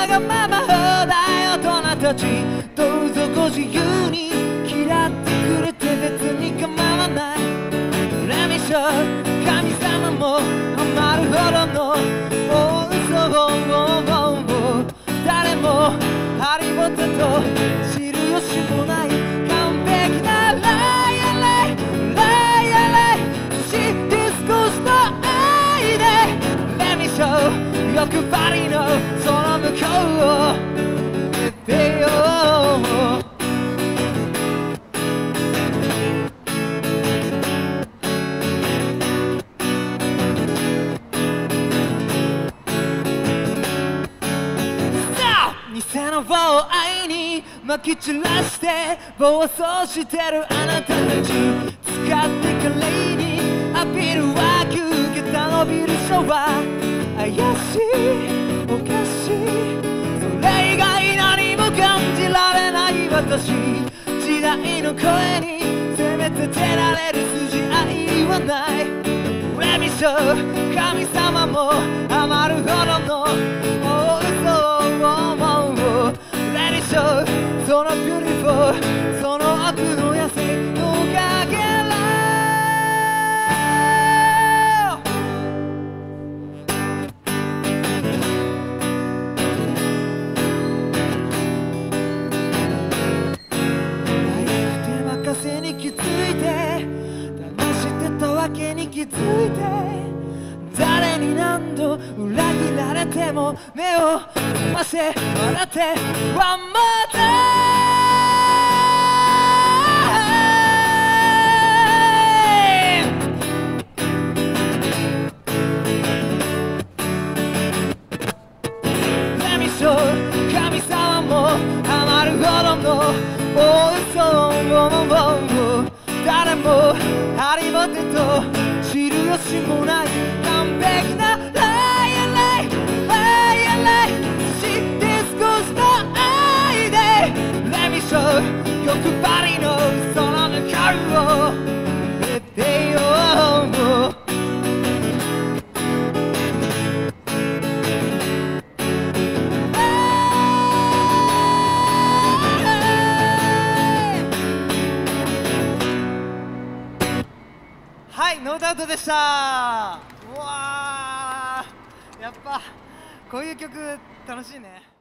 わがまま放題大人たちどうぞご自由に嫌ってくれて別に構わないレミショー神様もハマるほどの大嘘を誰もハリボテと知る由もない完璧なライアライライアライそしてディスコスの愛でレミショー欲張りのその向こうを出てよ偽の棒を愛にまき散らして暴走してるあなたたち使って華麗にアピールは受けた伸びるショーは怪しいおかしいそれ以外何も感じられない私時代の声にせめて照られる筋合いはないレミショー神様もハマるほどの大嘘をレディショーそのビューティフルその奥の野生のかけら任せに気づいて騙してたわけに気づいて誰に何度裏切られても目を覚ませ笑って One more time レミショー神様もハマるほどの大嘘を誰もハリボテと知る由もない完璧なライアライライアライそして少しの愛でレミショー欲張りのその向こうを出てよはい、ノーダウトでした。うわー、やっぱこういう曲楽しいね。